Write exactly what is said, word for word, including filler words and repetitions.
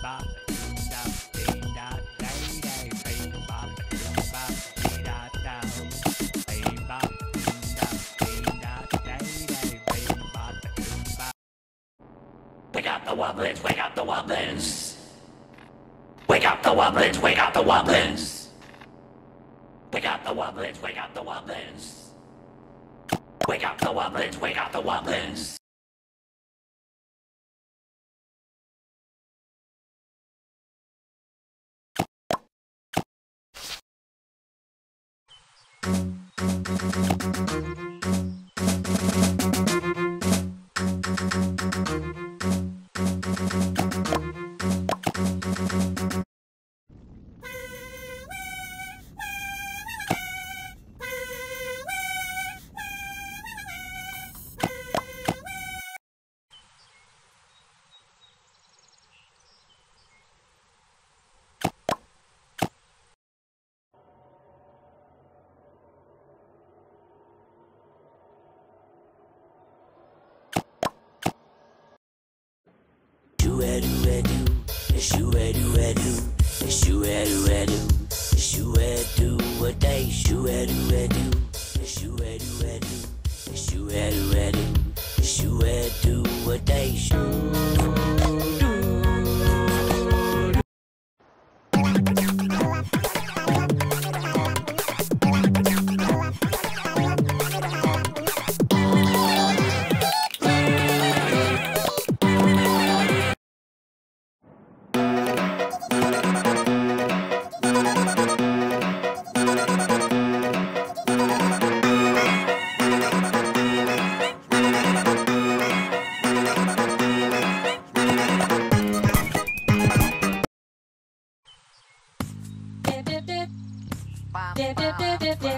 Wake up the Wumblins, wake up the Wumblins. Wake up the Wumblins, wake up the Wumblins. Wake up the Wumblins, wake up the Wumblins. Wake up the Wumblins, wake up the Wumblins. Shoo-a-doo-a-doo, shoo-a-doo-a-doo, shoo-a-doo-a-doo, a day, shoo-a-doo-a-doo, shoo-a-doo-a-doo, shoo-a-doo-a-doo, shoo-a-doo, a day, shoo. Dip, dip, dip, dip, dip, dip.